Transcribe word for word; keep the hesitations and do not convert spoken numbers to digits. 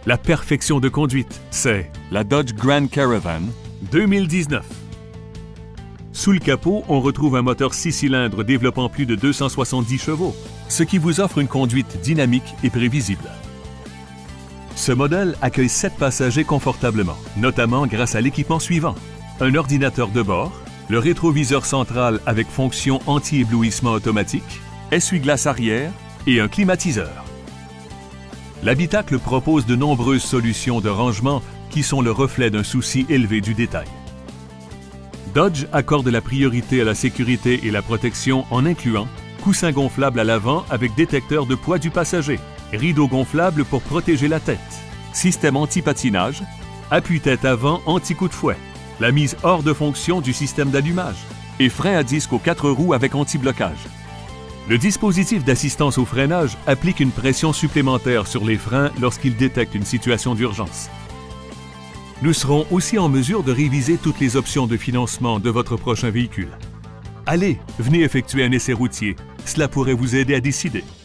La perfection de conduite, c'est la Dodge Grand Caravan deux mille dix-neuf. Sous le capot, on retrouve un moteur six cylindres développant plus de deux cent soixante-dix chevaux, ce qui vous offre une conduite dynamique et prévisible. Ce modèle accueille sept passagers confortablement, notamment grâce à l'équipement suivant: un ordinateur de bord, le rétroviseur central avec fonction anti-éblouissement automatique, essuie-glace arrière et un climatiseur. L'habitacle propose de nombreuses solutions de rangement qui sont le reflet d'un souci élevé du détail. Dodge accorde la priorité à la sécurité et la protection en incluant coussin gonflable à l'avant avec détecteur de poids du passager, rideau gonflable pour protéger la tête, système anti-patinage, appuie-tête avant anti-coup de fouet, la mise hors de fonction du système d'allumage et frein à disque aux quatre roues avec anti-blocage. Le dispositif d'assistance au freinage applique une pression supplémentaire sur les freins lorsqu'il détecte une situation d'urgence. Nous serons aussi en mesure de réviser toutes les options de financement de votre prochain véhicule. Allez, venez effectuer un essai routier. Cela pourrait vous aider à décider.